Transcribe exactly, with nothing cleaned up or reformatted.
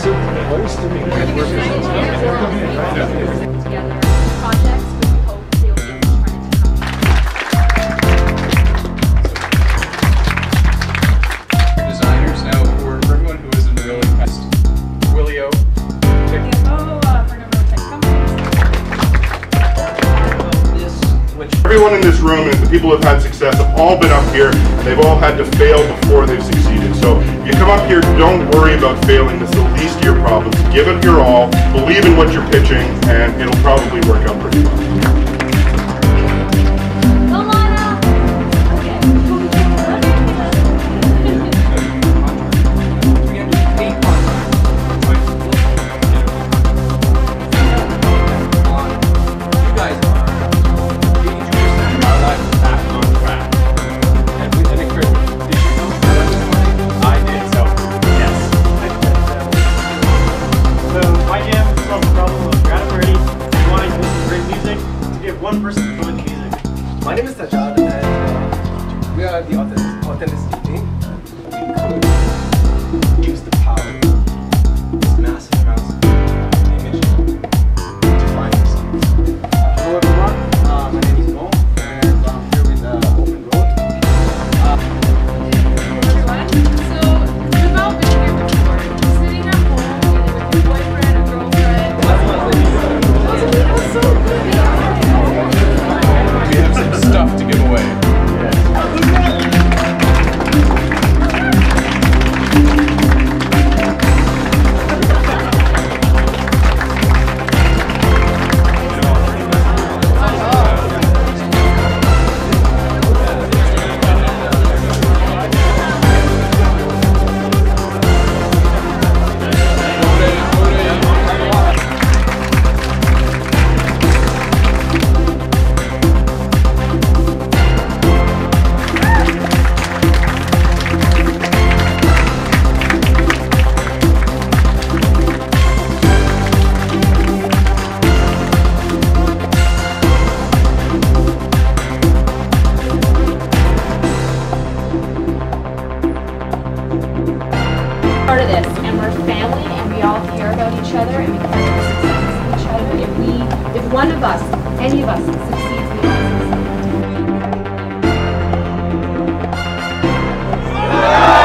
expensive place to be. Together projects, but we hope they'll be able to turn into companies. Designers. Now, for everyone who isn't really past Willio, C F O uh, for a number of tech companies. Everyone in this room and the people who have had success have all been up here, and they've all had to fail before they've succeeded. So if you come up here, don't worry about failing. This is the least of your problems. Give it your all, believe in what you're pitching, and it'll probably work out pretty well. One person to join the music. My name is Sajad, and uh, we are the Authenticity team. We could use the power of this massive amounts of image to find ourselves. Hello everyone, uh, my name is Mo, and I'm here with uh, Open Road. Uh, Everyone, so we've all been here before, sitting at home either with your boyfriend or girlfriend. It was so good. we have some stuff to give away. Part of this, and we're family, and we all care about each other, and because of the success of each other, if we, if one of us, any of us, succeeds, we all succeed.